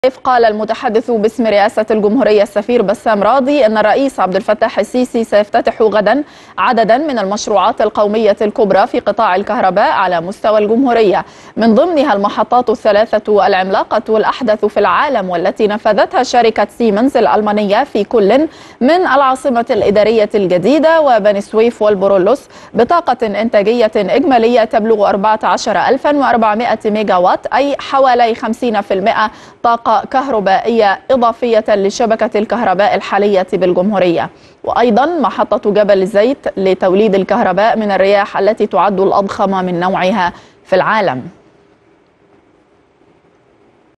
قال المتحدث باسم رئاسة الجمهورية السفير بسام راضي أن الرئيس عبد الفتاح السيسي سيفتتح غدا عددا من المشروعات القومية الكبرى في قطاع الكهرباء على مستوى الجمهورية، من ضمنها المحطات الثلاثة العملاقة والأحدث في العالم والتي نفذتها شركة سيمنز الألمانية في كل من العاصمة الإدارية الجديدة وبني سويف والبرولوس بطاقة إنتاجية إجمالية تبلغ 14400 ميجا وات، أي حوالي 50% طاقة كهربائية إضافية لشبكة الكهرباء الحالية بالجمهورية. وأيضا محطة جبل الزيت لتوليد الكهرباء من الرياح التي تعد الأضخم من نوعها في العالم.